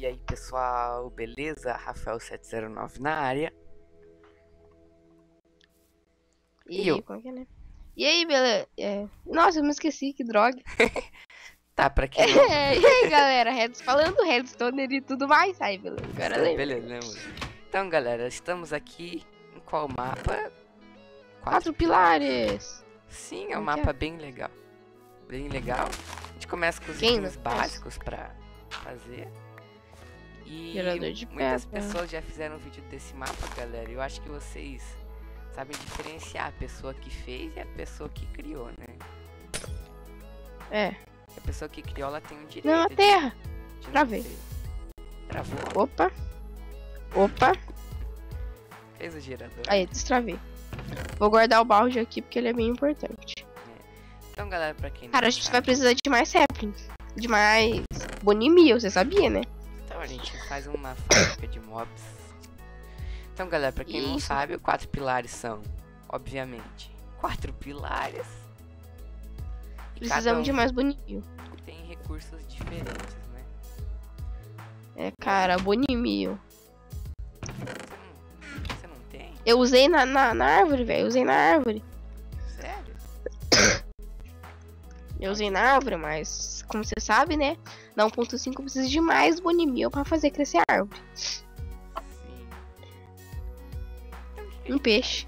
E aí pessoal, beleza? Rafael709 na área. E aí, como é que é, né? E aí, beleza? Nossa, eu me esqueci, que droga. Tá, pra quem não... E aí, galera, falando Redstone e tudo mais. Aí, beleza, agora lembra. Beleza, lembro. Então galera, estamos aqui em qual mapa? Quatro pilares. Sim, é um Como que mapa bem legal. Bem legal. A gente começa com os Quem itens não básicos pra fazer. E Gerador de muitas pedra. pessoas já fizeram vídeo desse mapa, galera. Eu acho que vocês sabem diferenciar a pessoa que fez e a pessoa que criou, né? É. A pessoa que criou, ela tem um direito. Não, a terra. de Travei. não ter. Travou? Opa. Fez o gerador. Aí, destravei. Vou guardar o balde aqui porque ele é bem importante. Então, galera, pra quem não Cara, a gente sabe, vai precisar de mais saplings. De mais bonimil, você sabia, né? então a gente faz uma fábrica de mobs. Então, galera, pra quem não Isso. sabe, os 4 pilares são, obviamente, 4 pilares. E cada Precisamos de mais bonimil. tem recursos diferentes, né? É, cara, bonimil. Você não tem? Eu usei na árvore, velho. Usei na árvore. Sério? Eu usei na árvore, mas como você sabe, né? Na 1.5 precisa de mais bonimil pra fazer crescer a árvore. Sim. Um peixe.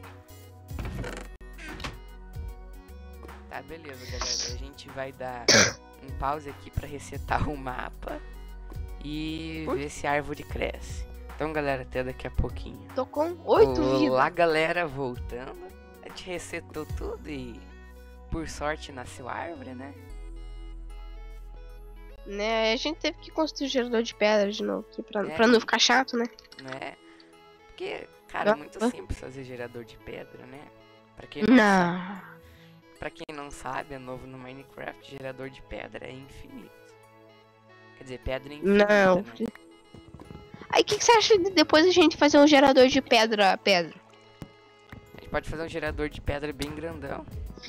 Tá, beleza, galera. A gente vai dar um pause aqui pra resetar o mapa e ver se a árvore cresce. Então, galera, até daqui a pouquinho. Tô com 8 vidas. Olá, galera, voltando. A gente resetou tudo e por sorte nasceu a árvore, né? Né, a gente teve que construir o gerador de pedra de novo aqui pra É. não ficar chato, né? Né? Porque, cara, é muito Ah. simples fazer gerador de pedra, né? Pra quem não sabe, Não. pra quem não sabe, é novo no Minecraft, gerador de pedra é infinito. Quer dizer, pedra é infinita, Não. né? Aí o que você acha de depois a gente fazer um gerador de pedra? A gente pode fazer um gerador de pedra bem grandão,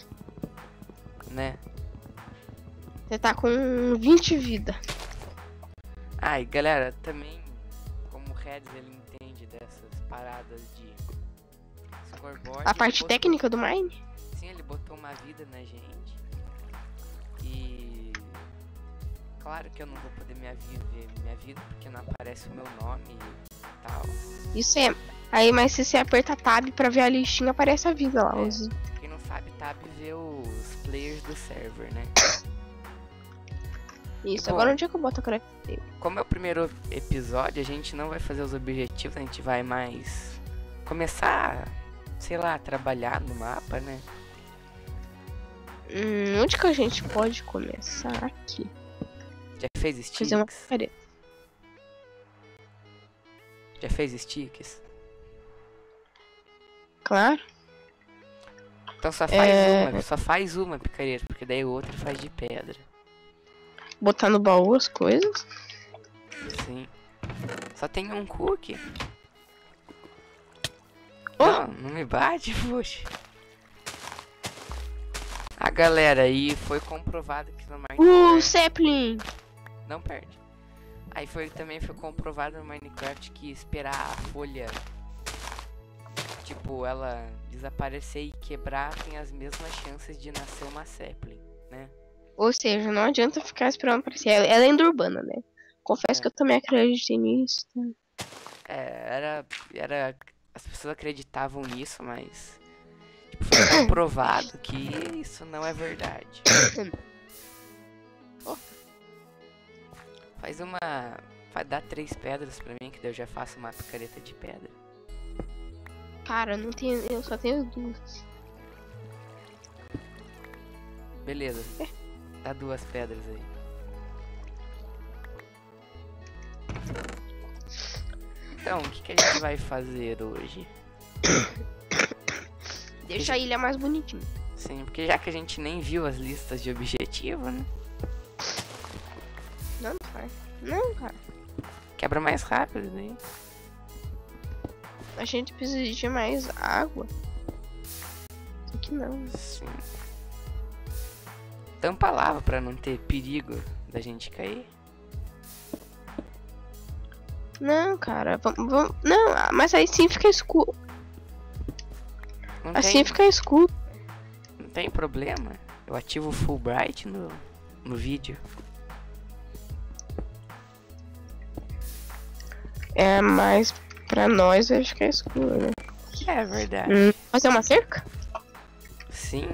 né? Você tá com 20 vida. Ah, e galera, também, como o Reds ele entende dessas paradas de scoreboard, A ele parte botou- técnica do mine? Sim, ele botou uma vida na gente. E claro que eu não vou poder ver minha vida porque não aparece o meu nome e tal. Isso é. Aí, mas se você aperta tab pra ver a listinha, aparece a vida lá. É. Quem não sabe, Tab vê os players do server, né? Isso, Bom. agora onde é que eu boto a craft table? Como é o primeiro episódio, a gente não vai fazer os objetivos, a gente vai mais começar, sei lá, a trabalhar no mapa, né? Onde que a gente pode começar? Aqui. Já fez Fazer uma sticks? parede. Já fez sticks? Claro. Então só faz uma picareta, porque daí o outro faz de pedra. Botar no baú as coisas. Sim. Só tem um cookie. Oh! Não me bate, poxa. A galera aí foi comprovado que no Minecraft Sapling! não perde. Aí também foi comprovado no Minecraft que esperar a folha, tipo, ela desaparecer e quebrar tem as mesmas chances de nascer uma sapling, né? Ou seja, não adianta ficar esperando aparecer. Ela é lenda urbana, né? Confesso que eu também acreditei nisso. Tá? As pessoas acreditavam nisso, mas tipo, foi comprovado que isso não é verdade. Dá 3 pedras pra mim, que daí eu já faço uma picareta de pedra. Cara, eu só tenho 2. Beleza. Dá 2 pedras aí. Então, o que a gente vai fazer hoje? Deixa a ilha mais bonitinha. Sim, porque já que a gente nem viu as listas de objetivo, né? Não faz. Não, cara. Quebra mais rápido, né? A gente precisa de mais água. Só que não. Sim. Tampa a lava pra não ter perigo da gente cair. Não, cara, vamos. Não, mas aí sim fica escuro. Não Assim tem, fica escuro. não tem problema. Eu ativo o full bright no vídeo. É, mas pra nós vai ficar escuro, né? É verdade. Fazer uma cerca? Sim.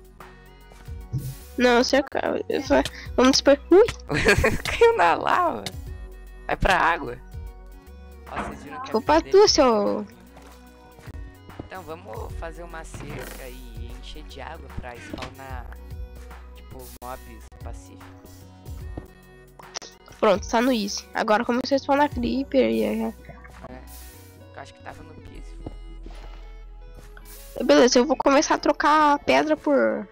Não, cerca. Vamos dispor. Ui! Caiu na lava. Vai pra água. Ó, vocês viram que a Culpa vida tua, dele- seu. Então vamos fazer uma cerca e encher de água pra spawnar, tipo, mobs pacíficos. Pronto, tá no easy. Agora começou a spawnar creeper e Eu acho que tava no piso. beleza, eu vou começar a trocar a pedra por.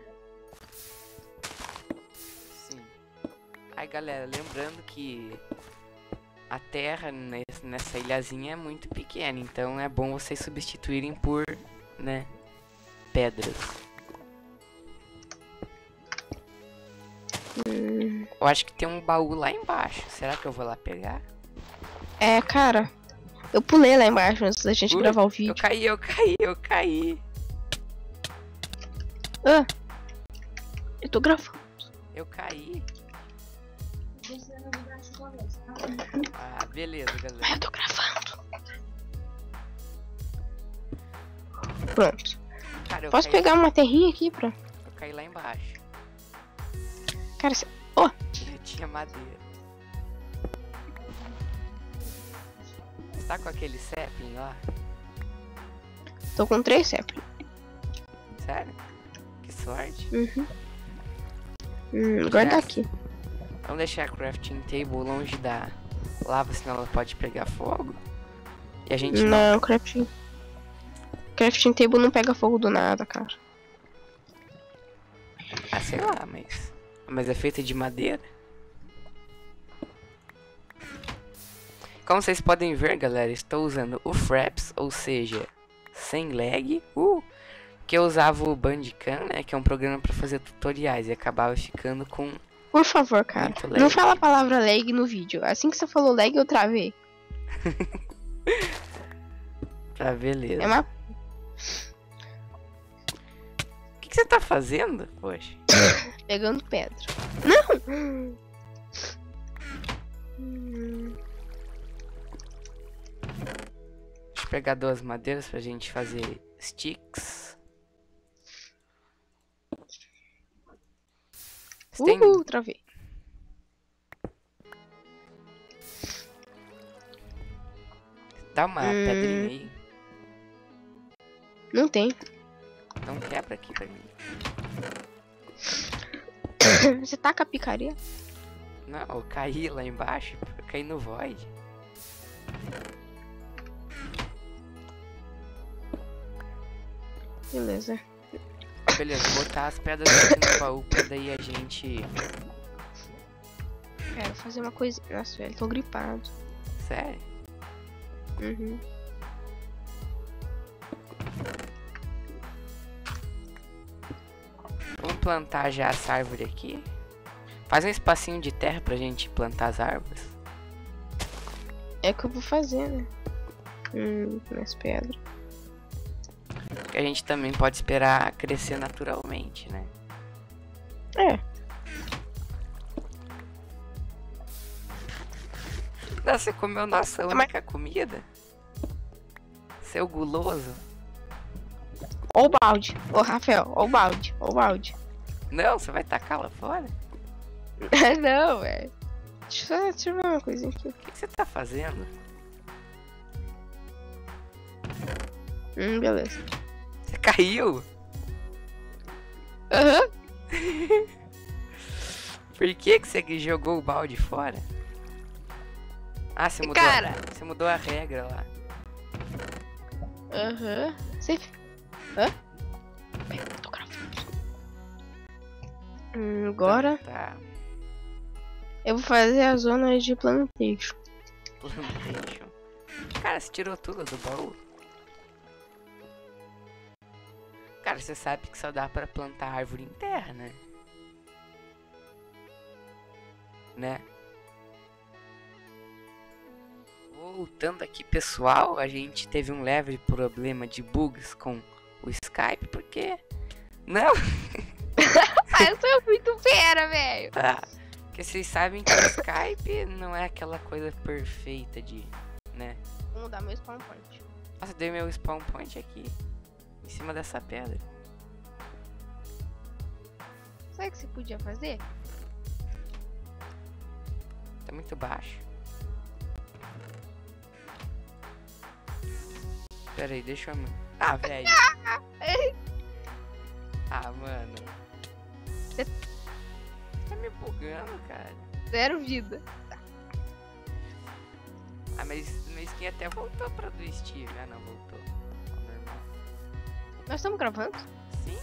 Sim. Aí galera, lembrando que a terra nessa ilhazinha é muito pequena, então é bom vocês substituírem por, né, pedras. Eu acho que tem um baú lá embaixo. Será que eu vou lá pegar? É, cara. Eu pulei lá embaixo antes da gente Ui, gravar o Eu vídeo. caí. Ah, eu tô gravando. Eu caí. Ah, beleza, galera. Ah, eu tô gravando. Pronto. Cara, Posso pegar uma terrinha aqui pra. Eu caí lá embaixo. Cara, Eu tinha madeira. Você tá com aquele sapling lá? tô com 3 saplings. Sério? Que sorte. Guarda aqui. Vamos deixar a crafting table longe da lava, senão ela pode pegar fogo. E a gente não. Não, crafting. Crafting table não pega fogo do nada, cara. Ah, sei lá, mas é feita de madeira. Como vocês podem ver, galera, estou usando o Fraps, ou seja, sem lag. Que eu usava o Bandicam, né, que é um programa para fazer tutoriais e acabava ficando com... Por favor, cara. Muito lag. Não fala a palavra lag no vídeo. Assim que você falou lag, eu travei. Tá, beleza. É uma... O que você tá fazendo? Poxa. Pegando pedra. Não! Deixa eu pegar 2 madeiras pra gente fazer sticks. Você tem... Travei. Dá uma pedrinha aí. Não tem. Então quebra aqui pra mim. Você taca a picaria? Não, eu caí lá embaixo. Eu caí no void. Beleza. Beleza, vou botar as pedras aqui no baú pra daí a gente... Quero fazer uma coisa. Nossa, velho, tô gripado. Sério? Uhum. Vamos plantar já essa árvore aqui. Faz um espacinho de terra pra gente plantar as árvores. É o que eu vou fazer, né? Mais pedra. Que a gente também pode esperar crescer naturalmente, né? É. Não, você comeu nossa única comida? Seu guloso. Ó o balde. Ô, Rafael, ó o balde. Ó o balde. Não, você vai tacar lá fora? Não, velho. Deixa eu ver uma coisinha aqui. O que você tá fazendo? Beleza. Você caiu? Aham. Por que você jogou o balde fora? Ah, você mudou, Cara. Você mudou a regra lá. Aham. Você... Hã? Pera, eu tô gravando. Agora Tá. eu vou fazer a zona de plantation. Plantation. Cara, você tirou tudo do baú? Cara, você sabe que só dá pra plantar árvore em terra, né? Né? voltando aqui, pessoal, a gente teve um leve problema de bugs com o Skype, porque... Não! Eu sou muito fera, velho! Tá. Porque vocês sabem que o Skype não é aquela coisa perfeita de... né? Vou mudar meu spawn point. Nossa, dei meu spawn point aqui. Em cima dessa pedra. Sabe o que você podia fazer? Tá muito baixo. Pera aí, deixa eu... Ah, velho. Ah, mano. Tá me bugando, cara. 0 vida. Ah, mas minha skin até voltou pra do Steve. Ah, não, voltou. Normal. Nós estamos gravando? Sim.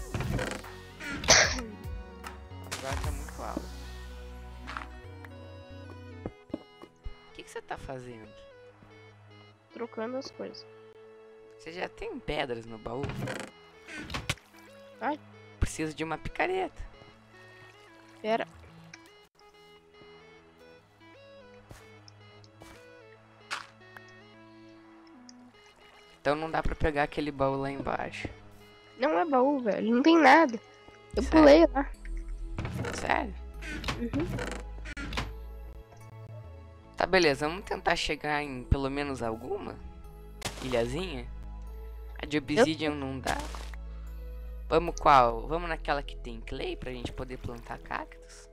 Agora tá muito alto. O que você tá fazendo? Trocando as coisas. Você já tem pedras no baú? Ai. Preciso de uma picareta. Pera. Então não dá pra pegar aquele baú lá embaixo. Não é baú, velho. Não tem nada. Eu Sério? pulei lá. Sério? Uhum. Tá, beleza. Vamos tentar chegar em pelo menos alguma ilhazinha. A de Obsidian não dá. Vamos qual? Vamos naquela que tem clay pra gente poder plantar cactos?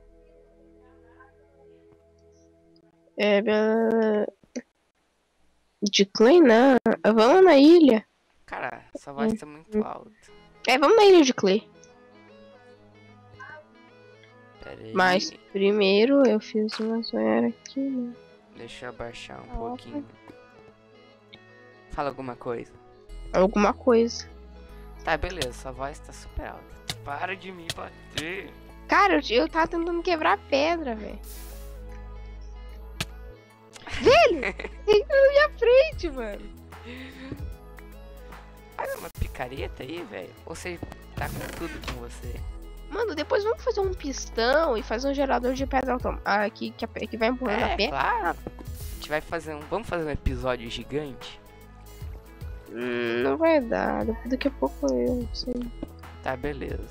De clay, não. Vamos na ilha. Cara, essa voz tá muito alta. Vamos na ilha de clay. Pera aí. Mas primeiro eu fiz uma zoeira aqui, né? Deixa eu abaixar um pouquinho. Fala alguma coisa. Alguma coisa. Tá, beleza. Sua voz tá super alta. Para de me bater. Cara, eu tava tentando quebrar a pedra, velho. Velho! Entra na minha frente, mano. Faz uma picareta aí, velho. Ou você tá com tudo com você? Mano, depois vamos fazer um pistão e fazer um gerador de pedra automático que vai empurrando a pedra. Claro. A gente vai fazer um... Vamos fazer um episódio gigante? Não vai dar. Daqui a pouco eu não sei. Tá, beleza.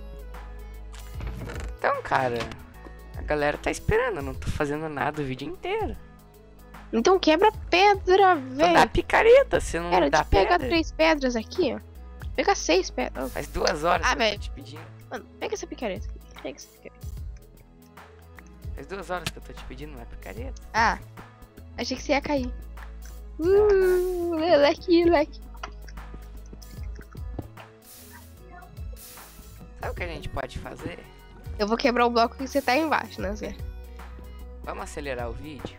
Então, cara, a galera tá esperando. Eu não tô fazendo nada o vídeo inteiro. Então quebra a pedra, Não velho. dá picareta, você não Cara, dá deixa eu pegar pedra. 3 pedras aqui, ó. Pega 6 pedras. Faz 2 horas que eu velho. tô te pedindo. Mano, pega essa picareta aqui. Pega essa picareta. Faz 2 horas que eu tô te pedindo uma picareta. Ah, achei que você ia cair. Leque. Sabe o que a gente pode fazer? Eu vou quebrar o bloco que você tá aí embaixo, né, Zé? Vamos acelerar o vídeo?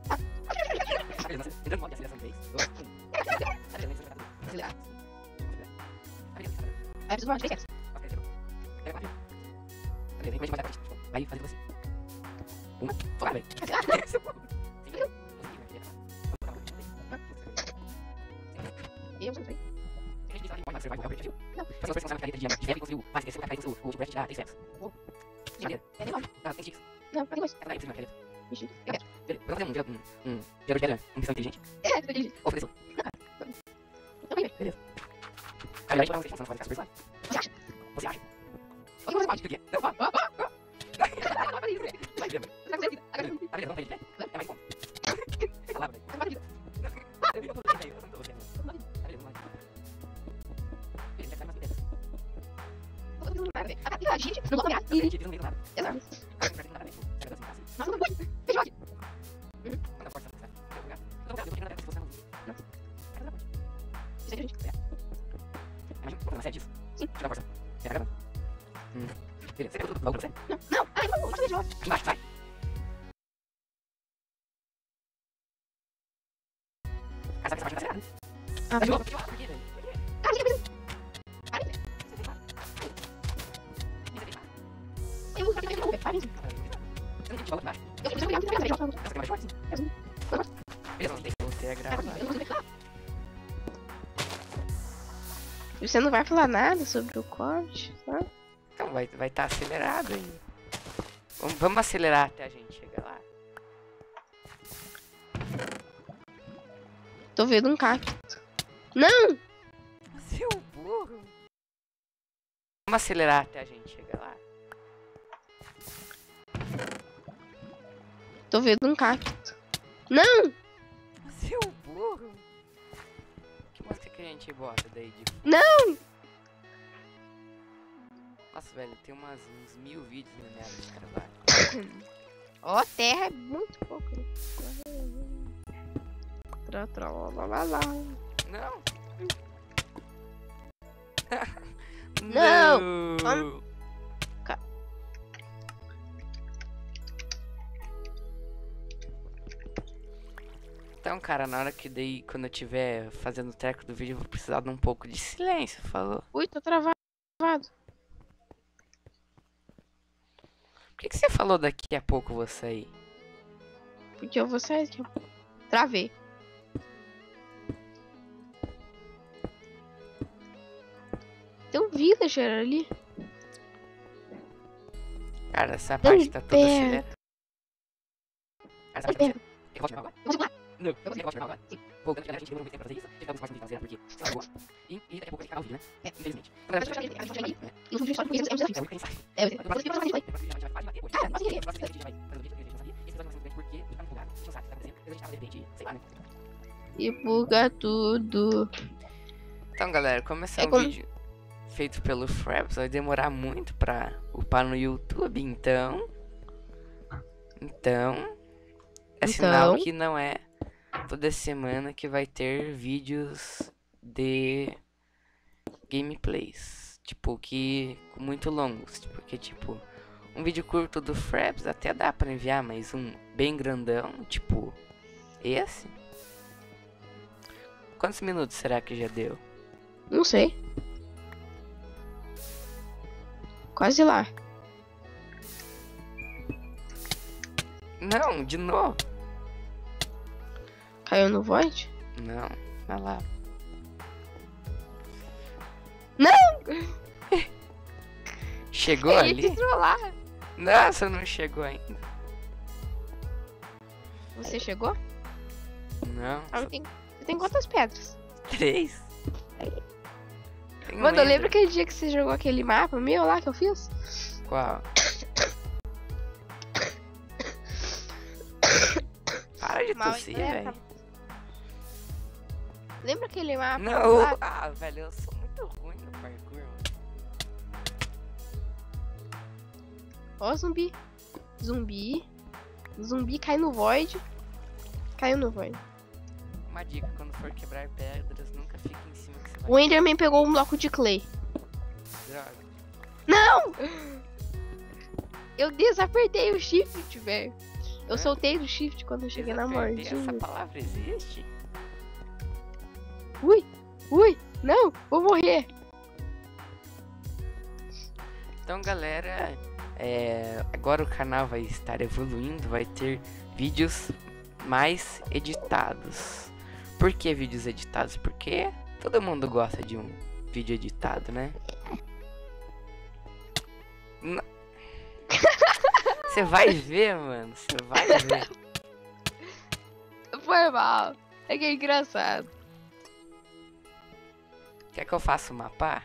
Aí preciso mais 3 Vai fazer você. Uma, só vai, velho. E eu não sei. Não, faz mais. Ixi, eu quero. Gerador de pedra, missão inteligente. Entendi. Ofereceu. Então vai ver. Beleza. Cara, a gente vai fazer uma coisa. Você acha? Você acha? Olha como você pode. O que é? Vai, Guilherme. Você tá com vida. A beleza, vamos pra ele. É mais bom. Fica lá, velho. Você pode vida. Eu tô velho, eu não tô velho. A beleza, vamos lá. Ele vai ficar mais beleza. Eu tô fazendo nada, velho. A gente não vai A gente não meio do nada. Exato. A gente não tá bem. Você vai assim, assim. Nossa, não foi. Fechou aqui. Manda a força, sabe? Eu vou pegar. Eu tô pegando a peça se você não viu. Não. Cara, dá força. Isso aí, gente. Imagina, vamos na disso. Sim. Tira a força. Você tá gravando? Beleza, você pegou tudo pra você? Não. Ai, vamos fazer de novo. Embaixo, vai. Essa parte vai ser. Ah, Tá de vai. novo. Por quê, velho? Por quê? Ah, você precisa. Para. Você tem fato. Você tem fato. Eu vou fazer de novo. Para. Você não tem de volta embaixo. Eu preciso pegar de novo. Essa tem mais forte? Beleza, não tem que você é gravar. Você não vai falar nada sobre o corte, tá? Então vai estar acelerado aí. Vamos acelerar até a gente chegar lá. Tô vendo um cacto. Não! Seu burro. Vamos acelerar até a gente chegar lá. Tô vendo um cacto. Não! Seu burro. Que música que a gente bota daí de... Não! Nossa, velho, tem uns 1000 vídeos na minha área de trabalho. Ó, terra é muito pouco. Lá. Não. Não. Então, cara, na hora que daí, quando eu tiver fazendo o treco do vídeo, eu vou precisar de um pouco de silêncio, falou? Ui, tô travado. Por que você falou daqui a pouco vou sair? Porque eu vou sair aqui. Travei. Tem um villager ali. Cara, essa parte tá toda acelerada. Essa parte tá acelerada. Eu posso agora? Não, eu posso agora? Sim. Voltando que a gente demorou muito tempo pra fazer isso. Ficamos mais muito porque sei lá, e daqui a pouco a gente acaba o vídeo, né? Infelizmente. E o vídeo só porque eles E buga tudo. Então, galera, como esse é um vídeo feito pelo Fraps, vai demorar muito pra upar no YouTube, então é sinal que não é toda semana que vai ter vídeos de gameplays, tipo, que muito longos, porque tipo, um vídeo curto do Fraps até dá pra enviar, mas um bem grandão, tipo esse, quantos minutos será que já deu? Não sei. Quase lá. Não, de novo. Caiu no void? Não, vai lá. Não! Chegou ali? Entrou lá. Nossa, não chegou ainda. Você chegou? Não. Ah, tem quantas pedras? 3. Mano, eu lembro aquele dia que você jogou aquele mapa meu lá que eu fiz? Qual? Para de tossir, velho. Lembra aquele mapa? Não, lá? ah, velho, eu sou muito ruim no parkour, mano. Ó, zumbi. Zumbi cai no void. Caiu no void. Uma dica, quando for quebrar pedras, nunca fique em cima que você vai... O Enderman pegou um bloco de clay. Droga. Não! Eu desapertei o shift, velho. Eu soltei do shift quando eu cheguei na morte. Essa palavra existe? Ui, não, vou morrer. Então, galera, agora o canal vai estar evoluindo, vai ter vídeos mais editados. Por que vídeos editados? Porque todo mundo gosta de um vídeo editado, né? Você vai ver, mano. Você vai ver. Foi mal. É que é engraçado. Quer que eu faça um mapa?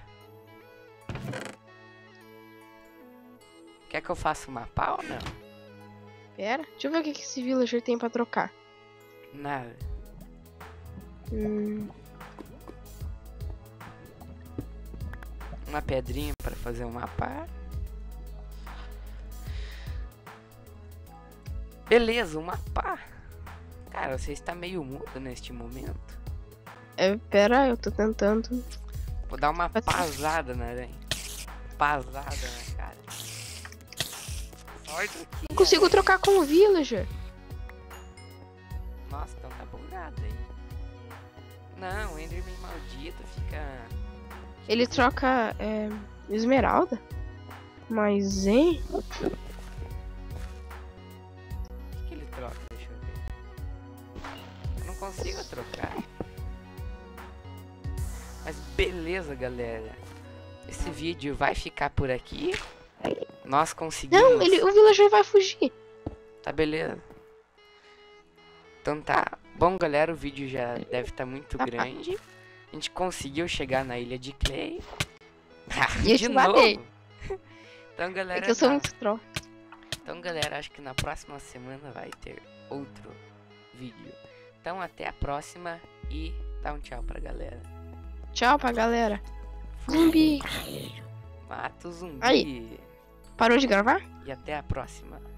Quer que eu faça um mapa ou não? Pera, deixa eu ver o que esse villager tem pra trocar. Nada. Uma pedrinha pra fazer um mapa. Beleza, um mapa. Cara, você está meio mudo neste momento. Pera, eu tô tentando. Vou dar uma pasada na aranha. Pasada na cara. Sorte aqui. Não consigo trocar com o villager. Nossa, então tá bugado aí. Não, o Enderman maldito fica... Ele troca esmeralda. Mas, hein? O que ele troca? Deixa eu ver. Eu não consigo trocar. Mas beleza, galera. Esse vídeo vai ficar por aqui. Nós conseguimos... Não, o villager vai fugir. Tá, beleza. Então tá. Bom, galera, o vídeo já deve estar muito Tá grande. A gente conseguiu chegar na ilha de Clay. E eu De te matei. novo. Então, galera, É que eu sou tá. muito troll. Então, galera, acho que na próxima semana vai ter outro vídeo. Então, até a próxima e dá um tchau pra galera. Tchau pra galera. Zumbi. Mata o zumbi. Aí. Parou de gravar? E até a próxima.